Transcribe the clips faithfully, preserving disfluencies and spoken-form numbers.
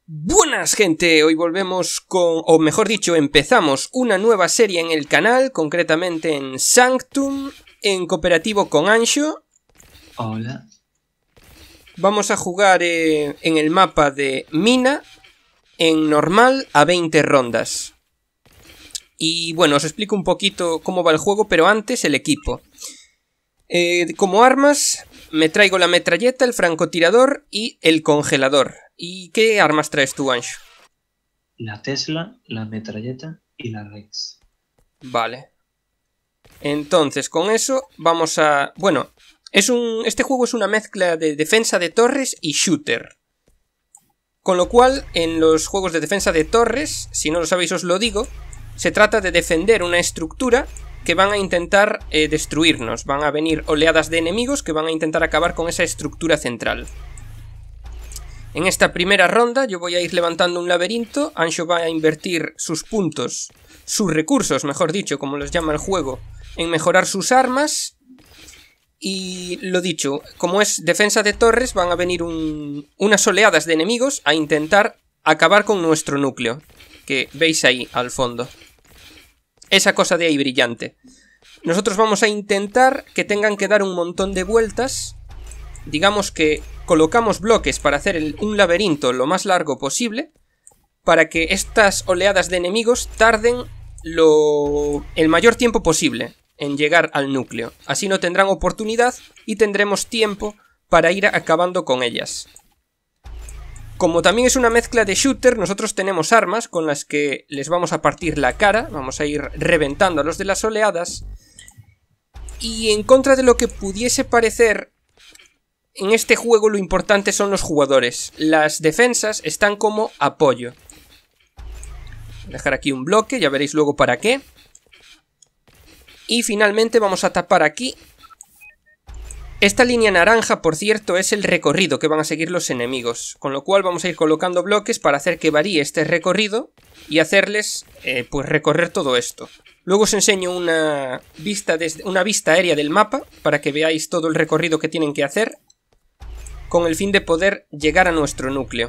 Buenas gente, hoy volvemos con, o mejor dicho, empezamos una nueva serie en el canal, concretamente en Sanctum, en cooperativo con Ansho. Hola. Vamos a jugar eh, en el mapa de Mina, en normal a veinte rondas. Y bueno, os explico un poquito cómo va el juego, pero antes el equipo. Eh, como armas, me traigo la metralleta, el francotirador y el congelador. ¿Y qué armas traes tú, Ansho? La Tesla, la metralleta y la Rex. Vale. Entonces, con eso vamos a... Bueno, es un... este juego es una mezcla de defensa de torres y shooter. Con lo cual, en los juegos de defensa de torres, si no lo sabéis os lo digo, se trata de defender una estructura que van a intentar eh, destruirnos. Van a venir oleadas de enemigos que van a intentar acabar con esa estructura central. En esta primera ronda yo voy a ir levantando un laberinto. Ansho va a invertir sus puntos, sus recursos, mejor dicho, como los llama el juego, en mejorar sus armas. Y lo dicho, como es defensa de torres, van a venir un, unas oleadas de enemigos a intentar acabar con nuestro núcleo, que veis ahí al fondo. Esa cosa de ahí brillante. Nosotros vamos a intentar que tengan que dar un montón de vueltas. Digamos que colocamos bloques para hacer el, un laberinto lo más largo posible, para que estas oleadas de enemigos tarden lo, el mayor tiempo posible en llegar al núcleo. Así no tendrán oportunidad y tendremos tiempo para ir acabando con ellas. Como también es una mezcla de shooter, nosotros tenemos armas con las que les vamos a partir la cara, vamos a ir reventando a los de las oleadas. Y en contra de lo que pudiese parecer, en este juego lo importante son los jugadores. Las defensas están como apoyo. Voy a dejar aquí un bloque, ya veréis luego para qué. Y finalmente vamos a tapar aquí. Esta línea naranja, por cierto, es el recorrido que van a seguir los enemigos. Con lo cual vamos a ir colocando bloques para hacer que varíe este recorrido y hacerles eh, pues recorrer todo esto. Luego os enseño una vista, desde, una vista aérea del mapa para que veáis todo el recorrido que tienen que hacer, con el fin de poder llegar a nuestro núcleo.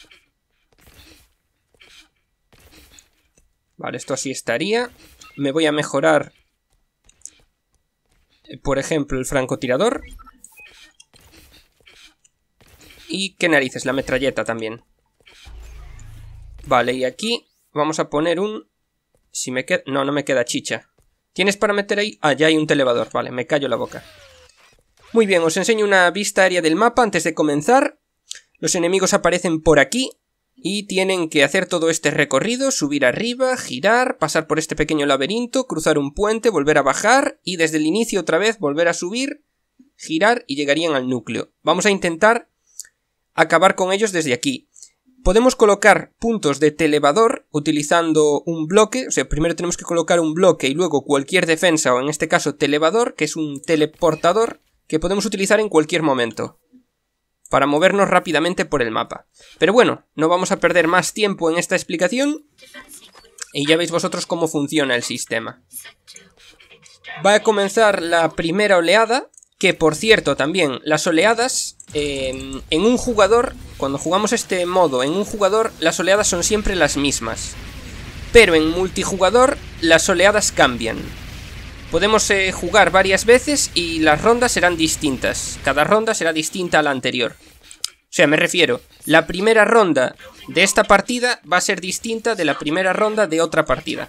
Vale, esto así estaría. Me voy a mejorar, por ejemplo, el francotirador. Y qué narices, la metralleta también. Vale, y aquí vamos a poner un... Si me queda... No, no me queda chicha. ¿Tienes para meter ahí? Ah, ya hay un televador. Vale, me callo la boca. Muy bien, os enseño una vista aérea del mapa antes de comenzar. Los enemigos aparecen por aquí y tienen que hacer todo este recorrido, subir arriba, girar, pasar por este pequeño laberinto, cruzar un puente, volver a bajar y desde el inicio otra vez volver a subir, girar y llegarían al núcleo. Vamos a intentar acabar con ellos desde aquí. Podemos colocar puntos de televador utilizando un bloque, o sea, primero tenemos que colocar un bloque y luego cualquier defensa, o en este caso televador, que es un teleportador que podemos utilizar en cualquier momento para movernos rápidamente por el mapa. Pero bueno, no vamos a perder más tiempo en esta explicación y ya veis vosotros cómo funciona el sistema. Va a comenzar la primera oleada, que por cierto también las oleadas eh, en un jugador, cuando jugamos este modo en un jugador, las oleadas son siempre las mismas, pero en multijugador las oleadas cambian. Podemos eh, jugar varias veces y las rondas serán distintas. Cada ronda será distinta a la anterior. O sea, me refiero, la primera ronda de esta partida va a ser distinta de la primera ronda de otra partida.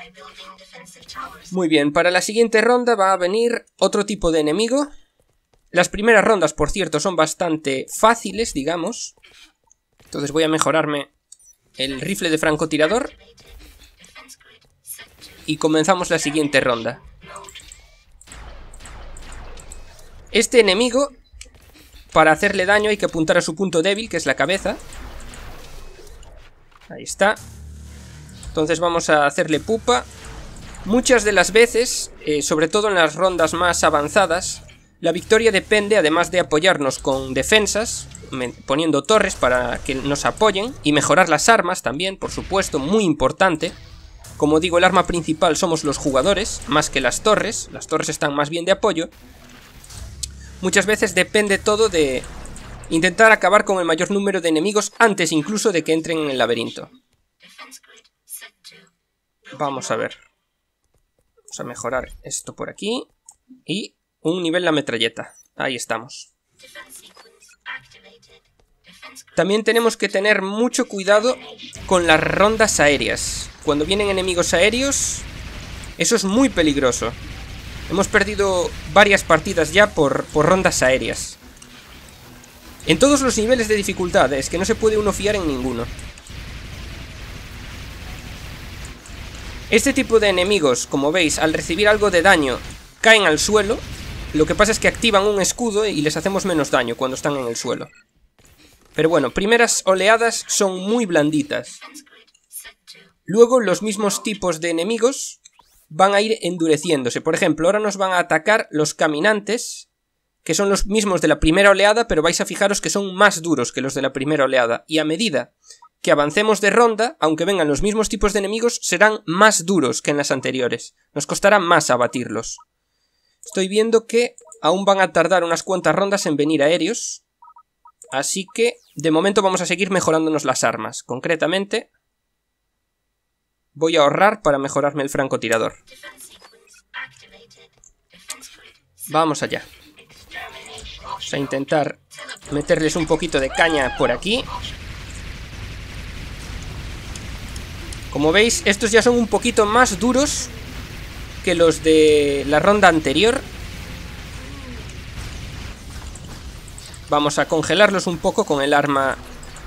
Muy bien, para la siguiente ronda va a venir otro tipo de enemigo. Las primeras rondas, por cierto, son bastante fáciles, digamos. Entonces voy a mejorarme el rifle de francotirador. Y comenzamos la siguiente ronda. Este enemigo, para hacerle daño hay que apuntar a su punto débil, que es la cabeza. Ahí está. Entonces vamos a hacerle pupa. Muchas de las veces, eh, sobre todo en las rondas más avanzadas, la victoria depende, además de apoyarnos con defensas, poniendo torres para que nos apoyen, y mejorar las armas también, por supuesto, muy importante. Como digo, el arma principal somos los jugadores, más que las torres. Las torres están más bien de apoyo. Muchas veces depende todo de Intentar acabar con el mayor número de enemigos antes incluso de que entren en el laberinto. Vamos a ver. Vamos a mejorar esto por aquí. Y un nivel la metralleta. Ahí estamos. También tenemos que tener mucho cuidado con las rondas aéreas. Cuando vienen enemigos aéreos, eso es muy peligroso. Hemos perdido varias partidas ya por, por rondas aéreas. En todos los niveles de dificultad, es que no se puede uno fiar en ninguno. Este tipo de enemigos, como veis, al recibir algo de daño, caen al suelo. Lo que pasa es que activan un escudo y les hacemos menos daño cuando están en el suelo. Pero bueno, primeras oleadas son muy blanditas. Luego los mismos tipos de enemigos van a ir endureciéndose. Por ejemplo, ahora nos van a atacar los caminantes, que son los mismos de la primera oleada, pero vais a fijaros que son más duros que los de la primera oleada. Y a medida que avancemos de ronda, aunque vengan los mismos tipos de enemigos, serán más duros que en las anteriores. Nos costará más abatirlos. Estoy viendo que aún van a tardar unas cuantas rondas en venir aéreos. Así que, de momento vamos a seguir mejorándonos las armas. Concretamente, voy a ahorrar para mejorarme el francotirador. Vamos allá. Vamos a intentar meterles un poquito de caña por aquí. Como veis, estos ya son un poquito más duros que los de la ronda anterior. Vamos a congelarlos un poco con el arma.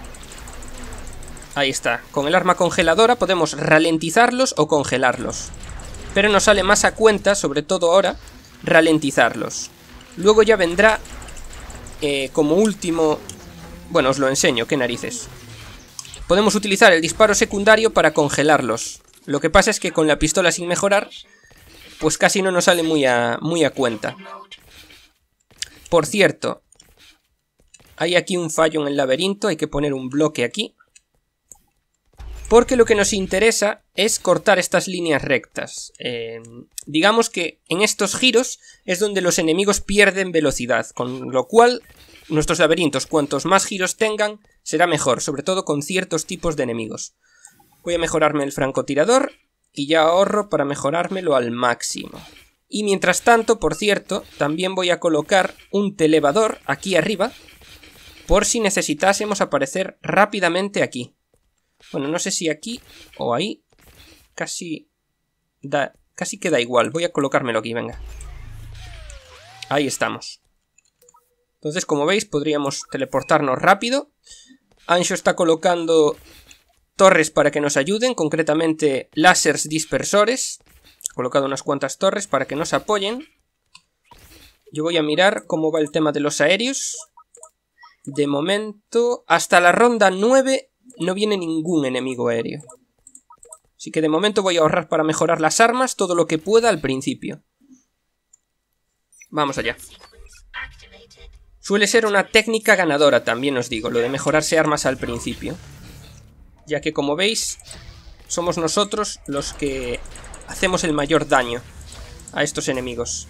Ahí está. Con el arma congeladora podemos ralentizarlos o congelarlos. Pero nos sale más a cuenta, sobre todo ahora, ralentizarlos. Luego ya vendrá eh, como último... Bueno, os lo enseño, qué narices. Podemos utilizar el disparo secundario para congelarlos. Lo que pasa es que con la pistola sin mejorar, pues casi no nos sale muy a, muy a cuenta. Por cierto, hay aquí un fallo en el laberinto, hay que poner un bloque aquí. Porque lo que nos interesa es cortar estas líneas rectas. Eh, digamos que en estos giros es donde los enemigos pierden velocidad, con lo cual nuestros laberintos, cuantos más giros tengan, será mejor, sobre todo con ciertos tipos de enemigos. Voy a mejorarme el francotirador y ya ahorro para mejorármelo al máximo. Y mientras tanto, por cierto, también voy a colocar un televador aquí arriba, por si necesitásemos aparecer rápidamente aquí. Bueno, no sé si aquí o ahí, casi, da, casi queda igual. Voy a colocármelo aquí, venga. Ahí estamos. Entonces, como veis, podríamos teleportarnos rápido. Anxo está colocando torres para que nos ayuden, concretamente lásers dispersores. Ha colocado unas cuantas torres para que nos apoyen. Yo voy a mirar cómo va el tema de los aéreos. De momento, hasta la ronda nueve... no viene ningún enemigo aéreo. Así que de momento voy a ahorrar para mejorar las armas todo lo que pueda al principio. Vamos allá. Suele ser una técnica ganadora, también os digo, lo de mejorarse armas al principio. Ya que, como veis, somos nosotros los que hacemos el mayor daño a estos enemigos.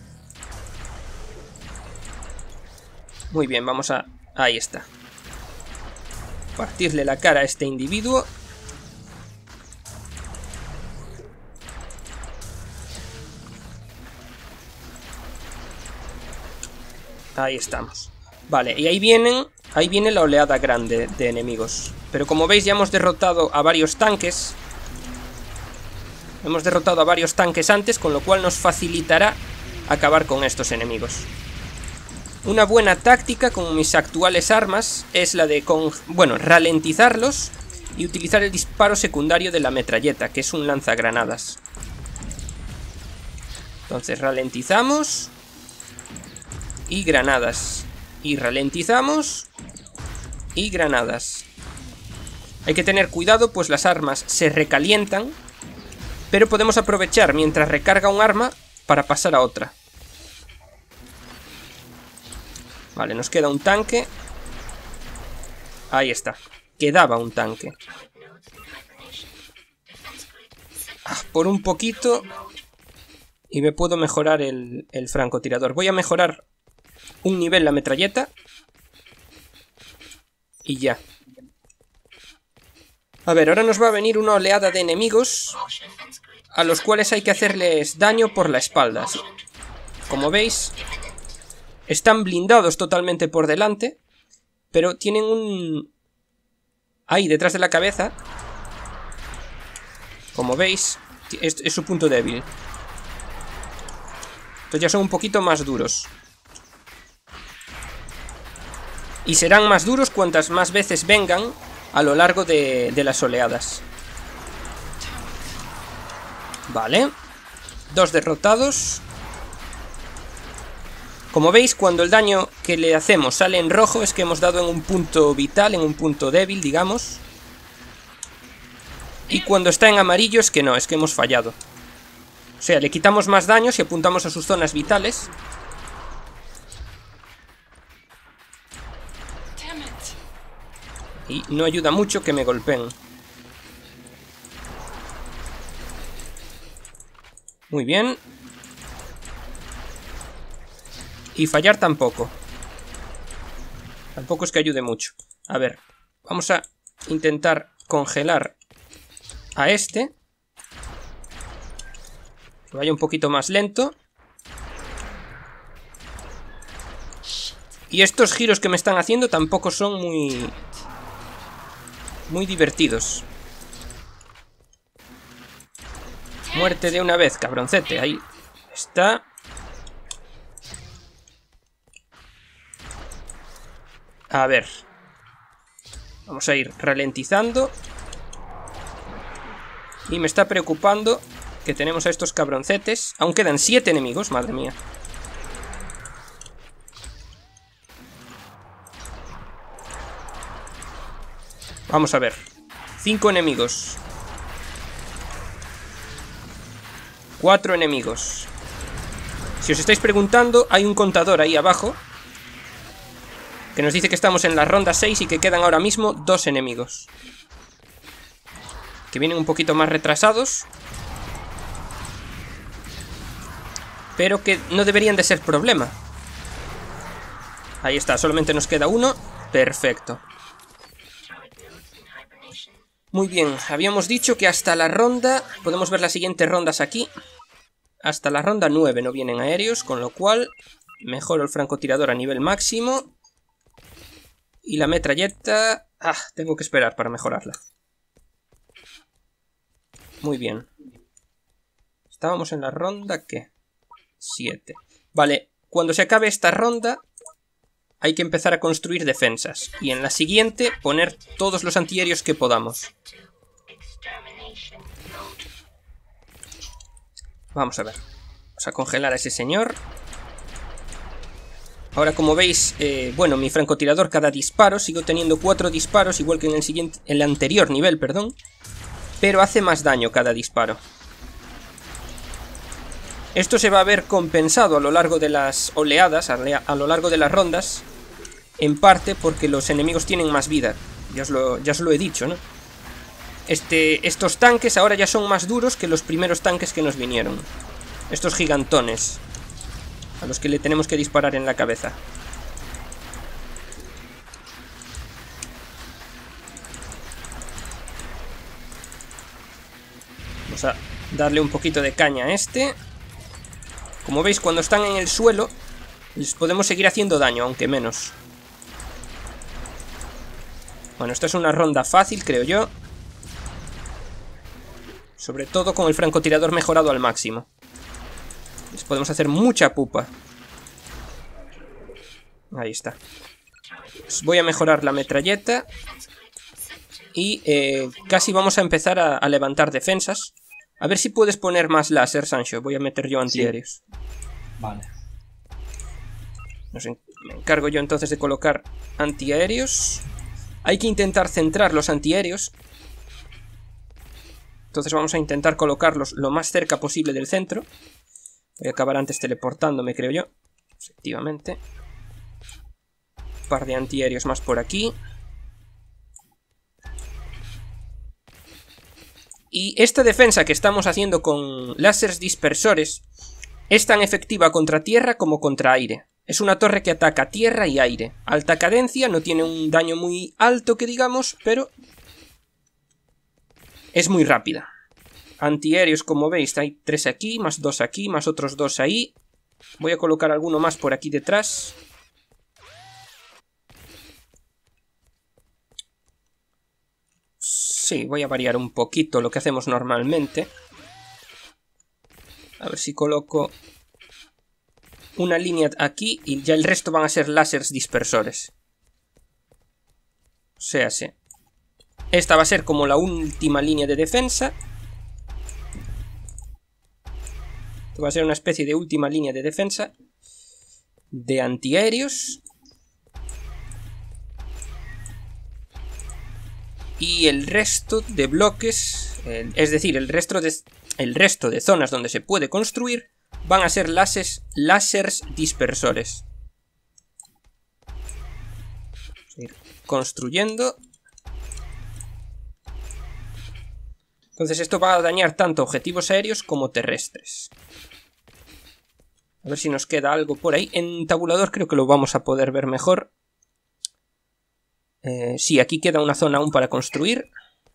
Muy bien, vamos a... ahí está. Partirle la cara a este individuo. Ahí estamos. Vale, y ahí vienen, ahí viene la oleada grande de enemigos. Pero como veis ya hemos derrotado a varios tanques. Hemos derrotado a varios tanques antes, con lo cual nos facilitará acabar con estos enemigos. Una buena táctica con mis actuales armas es la de, con, bueno, ralentizarlos y utilizar el disparo secundario de la metralleta, que es un lanzagranadas. Entonces ralentizamos y granadas. Y ralentizamos y granadas. Hay que tener cuidado, pues las armas se recalientan, pero podemos aprovechar mientras recarga un arma para pasar a otra. Vale, nos queda un tanque. Ahí está. Quedaba un tanque. Ah, por un poquito. Y me puedo mejorar el, el francotirador. Voy a mejorar un nivel la metralleta. Y ya. A ver, ahora nos va a venir una oleada de enemigos a los cuales hay que hacerles daño por la espalda. ¿Sí? Como veis, están blindados totalmente por delante, pero tienen un... ahí, detrás de la cabeza. Como veis, es, es su punto débil. Entonces ya son un poquito más duros. Y serán más duros cuantas más veces vengan a lo largo de, de las oleadas. Vale. Dos derrotados. Como veis, cuando el daño que le hacemos sale en rojo, es que hemos dado en un punto vital, en un punto débil, digamos. Y cuando está en amarillo es que no, es que hemos fallado. O sea, le quitamos más daño si apuntamos a sus zonas vitales. Y no ayuda mucho que me golpeen. Muy bien. Y fallar tampoco. Tampoco es que ayude mucho. A ver, vamos a intentar congelar a este. Que vaya un poquito más lento. Y estos giros que me están haciendo tampoco son muy... muy divertidos. Muerte de una vez, cabroncete. Ahí está. A ver. Vamos a ir ralentizando. Y me está preocupando que tenemos a estos cabroncetes. Aún quedan siete enemigos, madre mía. Vamos a ver. Cinco enemigos. Cuatro enemigos. Si os estáis preguntando, hay un contador ahí abajo que nos dice que estamos en la ronda seis y que quedan ahora mismo dos enemigos. Que vienen un poquito más retrasados, pero que no deberían de ser problema. Ahí está, solamente nos queda uno. Perfecto. Muy bien, habíamos dicho que hasta la ronda... podemos ver las siguientes rondas aquí. Hasta la ronda nueve no vienen aéreos, con lo cual mejoro el francotirador a nivel máximo. Y la metralleta... ah, tengo que esperar para mejorarla. Muy bien. Estábamos en la ronda, ¿qué? siete. Vale, cuando se acabe esta ronda hay que empezar a construir defensas. Y en la siguiente poner todos los antiaéreos que podamos. Vamos a ver. Vamos a congelar a ese señor. Ahora, como veis, eh, bueno, mi francotirador cada disparo, sigo teniendo cuatro disparos, igual que en el siguiente, en el anterior nivel, perdón. Pero hace más daño cada disparo. Esto se va a ver compensado a lo largo de las oleadas, a, a lo largo de las rondas. En parte porque los enemigos tienen más vida. Ya os lo, ya os lo he dicho, ¿no? Este, estos tanques ahora ya son más duros que los primeros tanques que nos vinieron. Estos gigantones, a los que le tenemos que disparar en la cabeza. Vamos a darle un poquito de caña a este. Como veis, cuando están en el suelo les podemos seguir haciendo daño, aunque menos. Bueno, esta es una ronda fácil, creo yo. Sobre todo con el francotirador mejorado al máximo. Les podemos hacer mucha pupa. Ahí está. Pues voy a mejorar la metralleta. Y eh, casi vamos a empezar a, a levantar defensas. A ver si puedes poner más láser, Sancho. Voy a meter yo antiaéreos. Sí. Vale. Nos en me encargo yo entonces de colocar antiaéreos. Hay que intentar centrar los antiaéreos. Entonces vamos a intentar colocarlos lo más cerca posible del centro. Voy a acabar antes teleportándome, creo yo. Efectivamente. Un par de antiaéreos más por aquí. Y esta defensa que estamos haciendo con láseres dispersores es tan efectiva contra tierra como contra aire. Es una torre que ataca tierra y aire. Alta cadencia, no tiene un daño muy alto que digamos, pero es muy rápida. Antiaéreos, como veis, hay tres aquí, más dos aquí, más otros dos ahí. Voy a colocar alguno más por aquí detrás. Sí, voy a variar un poquito lo que hacemos normalmente. A ver si coloco una línea aquí y ya el resto van a ser láseres dispersores. O sea, sí. Esta va a ser como la última línea de defensa. Esto va a ser una especie de última línea de defensa de antiaéreos. Y el resto de bloques, el, es decir, el resto de, el resto de zonas donde se puede construir, van a ser láseres, láseres dispersores. Vamos a ir construyendo. Entonces esto va a dañar tanto objetivos aéreos como terrestres. A ver si nos queda algo por ahí. En tabulador creo que lo vamos a poder ver mejor. Eh, sí, aquí queda una zona aún para construir.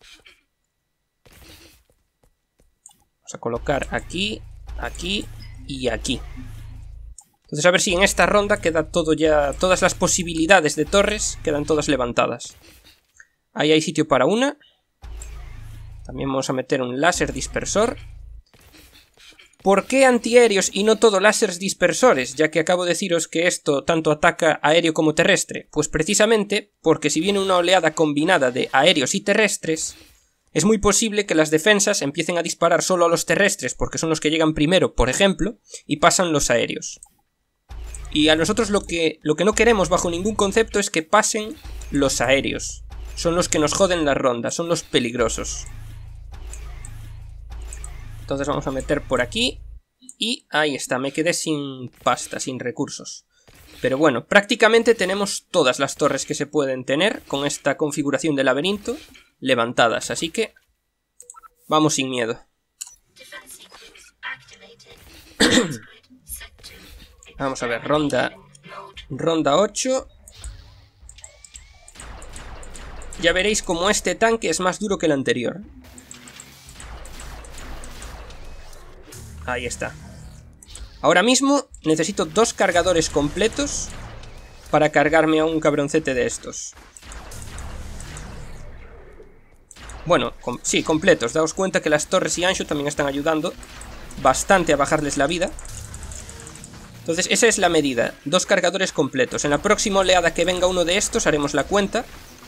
Vamos a colocar aquí, aquí y aquí. Entonces a ver si en esta ronda queda todo ya... Todas las posibilidades de torres quedan todas levantadas. Ahí hay sitio para una. También vamos a meter un láser dispersor. ¿Por qué antiaéreos y no todo láseres dispersores? Ya que acabo de deciros que esto tanto ataca aéreo como terrestre. Pues precisamente porque si viene una oleada combinada de aéreos y terrestres, es muy posible que las defensas empiecen a disparar solo a los terrestres, porque son los que llegan primero, por ejemplo, y pasan los aéreos. Y a nosotros lo que, lo que no queremos bajo ningún concepto es que pasen los aéreos. Son los que nos joden la ronda, son los peligrosos. Entonces vamos a meter por aquí. Y ahí está, me quedé sin pasta, sin recursos. Pero bueno, prácticamente tenemos todas las torres que se pueden tener con esta configuración de laberinto levantadas. Así que vamos sin miedo. Vamos a ver, ronda, ronda ocho. Ya veréis como este tanque es más duro que el anterior. Ahí está. Ahora mismo necesito dos cargadores completos para cargarme a un cabroncete de estos. Bueno, com sí, completos. Daos cuenta que las torres y Ansho también están ayudando bastante a bajarles la vida. Entonces esa es la medida. Dos cargadores completos. En la próxima oleada que venga uno de estos haremos la cuenta.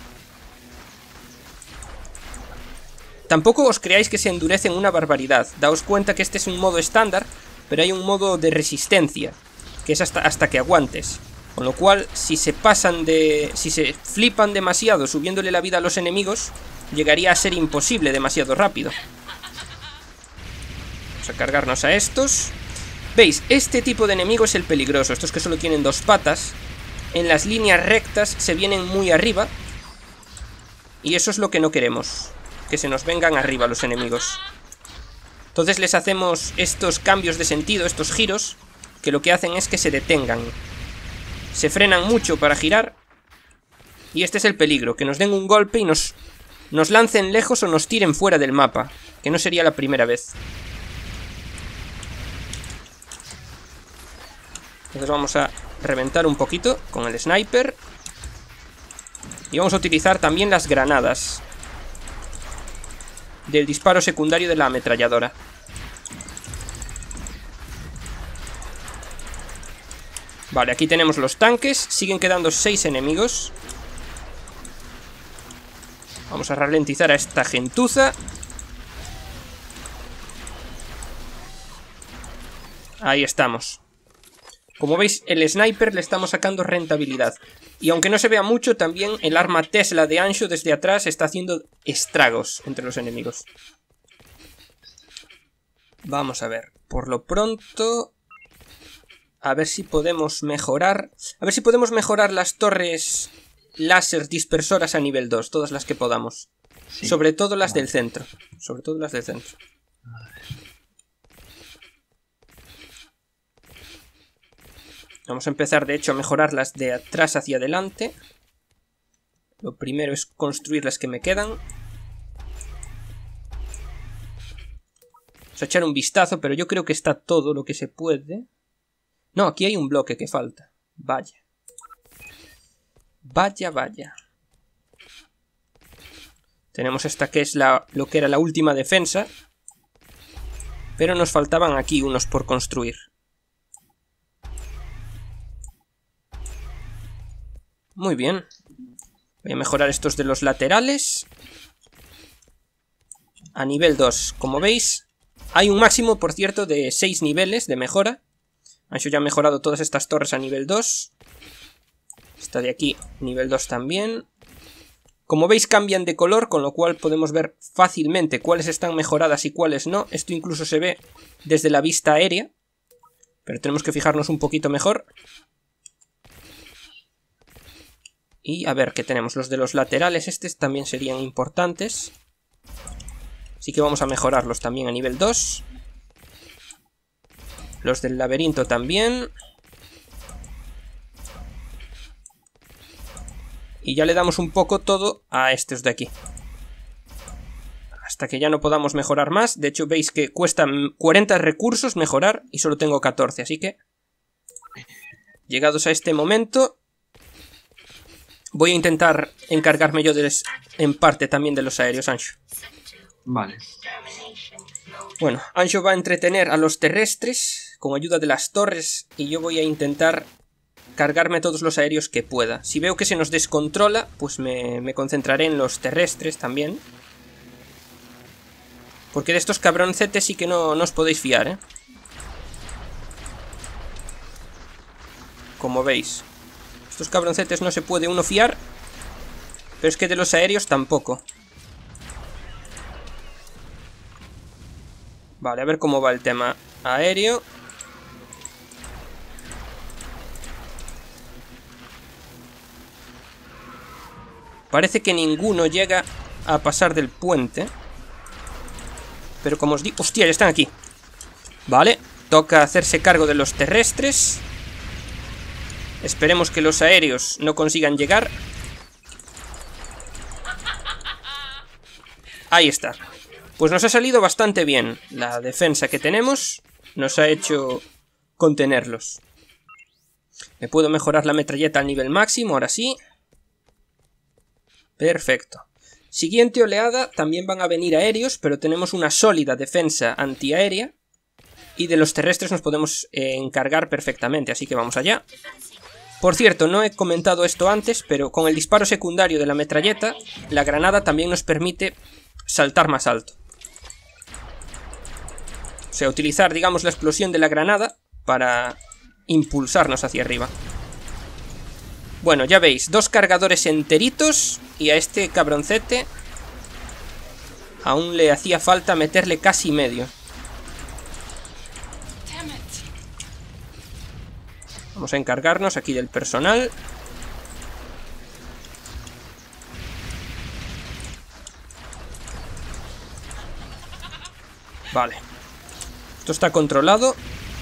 Tampoco os creáis que se endurecen una barbaridad. Daos cuenta que este es un modo estándar, pero hay un modo de resistencia, que es hasta, hasta que aguantes. Con lo cual, si se pasan de... si se flipan demasiado subiéndole la vida a los enemigos, llegaría a ser imposible demasiado rápido. Vamos a cargarnos a estos. ¿Veis? Este tipo de enemigo es el peligroso. Estos que solo tienen dos patas. En las líneas rectas se vienen muy arriba. Y eso es lo que no queremos. Que se nos vengan arriba los enemigos. Entonces les hacemos estos cambios de sentido, estos giros, que lo que hacen es que se detengan. Se frenan mucho para girar. Y este es el peligro, que nos den un golpe y nos, nos lancen lejos o nos tiren fuera del mapa. Que no sería la primera vez. Entonces vamos a reventar un poquito con el sniper. Y vamos a utilizar también las granadas del disparo secundario de la ametralladora. Vale, aquí tenemos los tanques. Siguen quedando seis enemigos. Vamos a ralentizar a esta gentuza. Ahí estamos. Como veis, el sniper le estamos sacando rentabilidad. Y aunque no se vea mucho, también el arma Tesla de Ansho desde atrás está haciendo estragos entre los enemigos. Vamos a ver. Por lo pronto... A ver si podemos mejorar... A ver si podemos mejorar las torres láser dispersoras a nivel dos. Todas las que podamos. Sí. Sobre todo las del centro. Sobre todo las del centro. Vamos a empezar, de hecho, a mejorarlas de atrás hacia adelante. Lo primero es construir las que me quedan. Vamos a echar un vistazo, pero yo creo que está todo lo que se puede. No, aquí hay un bloque que falta. Vaya. Vaya, vaya. Tenemos esta que es la, lo que era la última defensa. Pero nos faltaban aquí unos por construir. Muy bien. Voy a mejorar estos de los laterales. A nivel dos. Como veis, hay un máximo, por cierto, de seis niveles de mejora. Ancho ya ha mejorado todas estas torres a nivel dos. Esta de aquí, nivel dos también. Como veis, cambian de color, con lo cual podemos ver fácilmente cuáles están mejoradas y cuáles no. Esto incluso se ve desde la vista aérea, pero tenemos que fijarnos un poquito mejor. Y a ver, ¿qué tenemos? Los de los laterales, estos también serían importantes. Así que vamos a mejorarlos también a nivel dos. Los del laberinto también. Y ya le damos un poco todo a estos de aquí. Hasta que ya no podamos mejorar más. De hecho, veis que cuesta cuarenta recursos mejorar y solo tengo catorce. Así que, llegados a este momento, voy a intentar encargarme yo de, en parte también de los aéreos, Ancho. Vale. Bueno, Ancho va a entretener a los terrestres con ayuda de las torres y yo voy a intentar cargarme todos los aéreos que pueda. Si veo que se nos descontrola, pues me, me concentraré en los terrestres también. Porque de estos cabroncetes sí que no, no os podéis fiar, ¿eh? Como veis. Estos cabroncetes no se puede uno fiar. Pero es que de los aéreos tampoco. Vale, a ver cómo va el tema aéreo. Parece que ninguno llega a pasar del puente. Pero como os digo... ¡Hostia! Ya están aquí. Vale, toca hacerse cargo de los terrestres. Esperemos que los aéreos no consigan llegar. Ahí está. Pues nos ha salido bastante bien. La defensa que tenemos nos ha hecho contenerlos. Me puedo mejorar la metralleta al nivel máximo, ahora sí. Perfecto. Siguiente oleada, también van a venir aéreos, pero tenemos una sólida defensa antiaérea. Y de los terrestres nos podemos eh, encargar perfectamente, así que vamos allá. Por cierto, no he comentado esto antes, pero con el disparo secundario de la metralleta, la granada también nos permite saltar más alto. O sea, utilizar, digamos, la explosión de la granada para impulsarnos hacia arriba. Bueno, ya veis, dos cargadores enteritos y a este cabroncete aún le hacía falta meterle casi medio. Vamos a encargarnos aquí del personal. Vale. Esto está controlado.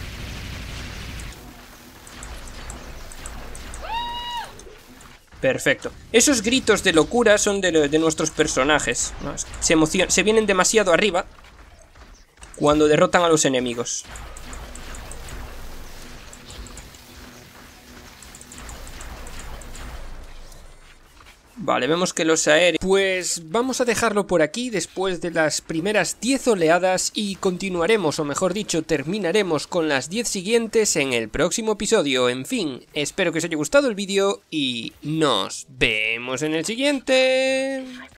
Perfecto. Esos gritos de locura son de, de nuestros personajes, ¿no? Se emocion- se vienen demasiado arriba cuando derrotan a los enemigos. Vale, vemos que los aéreos... Pues vamos a dejarlo por aquí después de las primeras diez oleadas y continuaremos, o mejor dicho, terminaremos con las diez siguientes en el próximo episodio. En fin, espero que os haya gustado el vídeo y nos vemos en el siguiente.